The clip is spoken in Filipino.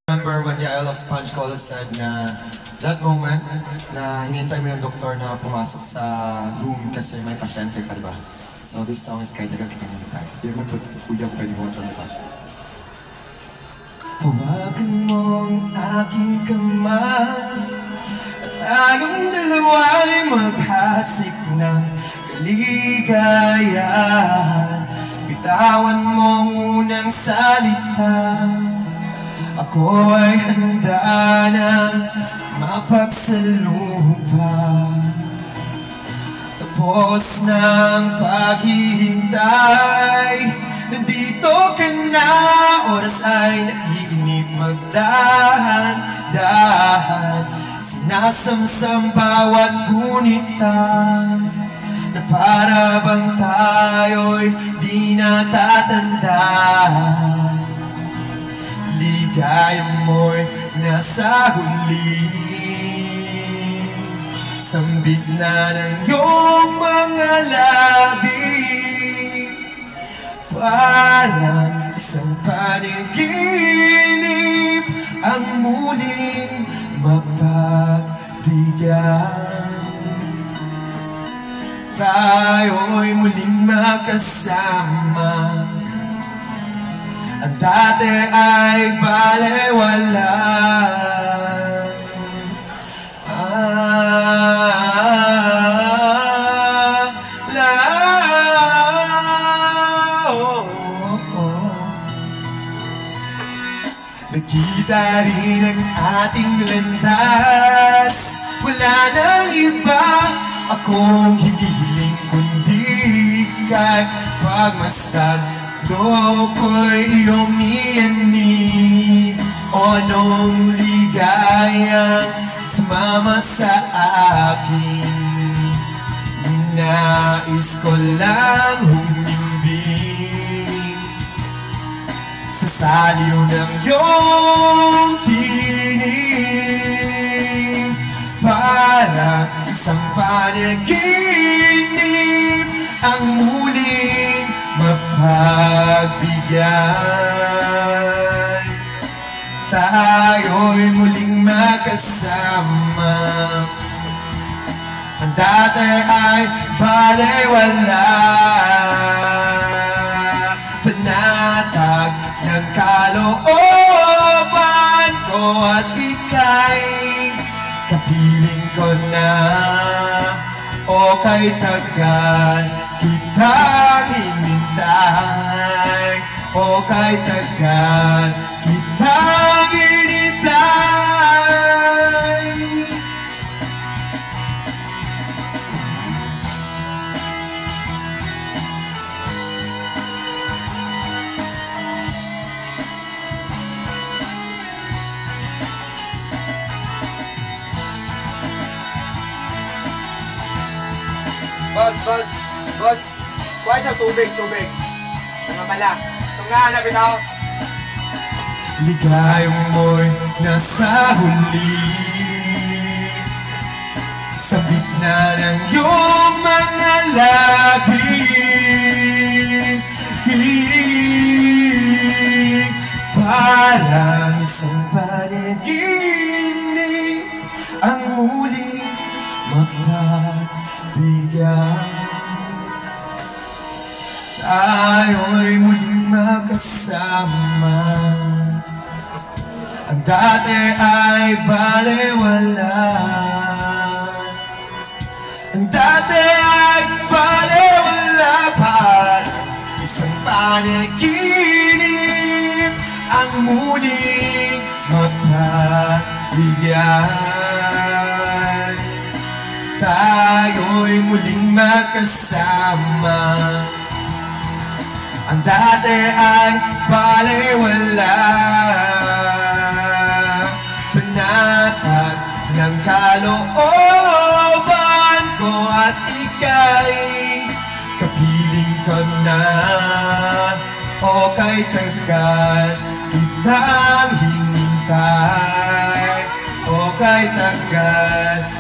Remember when the Isle of Sponge Cola said na that moment na hinintay mo yung doktor na pumasok sa room kasi may pasyente ka, diba? So this song is kahit tagal kinintay. Di mo ito uyag pwede mo ito, diba? Hawakan mo ang aking kamay at tayong dalawa'y maghasik ng kaligayahan. Bitawan mo ang unang salita, ako ay handa nang mapagsalupa. Tapos ng paghihintay, nandito ka na, oras ay naiinip, magdahan-dahan. Sinasamsam bawat gunita, na para bang tayo'y di natatandaan. Ligaya mo'y nasa huli, sambit na ng iyong mga labi, parang isang panaginip ang muling mapagbigyan. Tayo'y muling magkasama, ang dati ay balewala. Nakita rin ang ating landas, wala nang iba akong hinihiling kundi kay pagmasdan. Ko'y iyong niyanig o anong ligayang sumama sa akin. Nais ko lang humimbing sa saliw ng iyong tinig, para isang panaginip ang muling mapagbigyan. Tayo'y muling magkasama, ang dati ay balewala. Panatag ng kalooban ko at ika'y kapiling ko na, o kay tagal kitang hinintay, o kay tagal kitang hinintay. Boss, kuha sa tubig. Mga pala, itong nahanap ito. Ligayang mo'y nasa huli, sabit na ng iyong mga labi, parang isang panaginip ang muling mapagbigyan. Tayo'y muling magkasama, ang dati ay balewala. Ang dati ay balewala, parang isang panaginip ang muling mapagbigyan. Tayo'y muling magkasama, ang dati ay balewala. Panatag ng kalooban ko at ika'y kapiling ko na, o kay tagal kitang hinintay, o kay tagal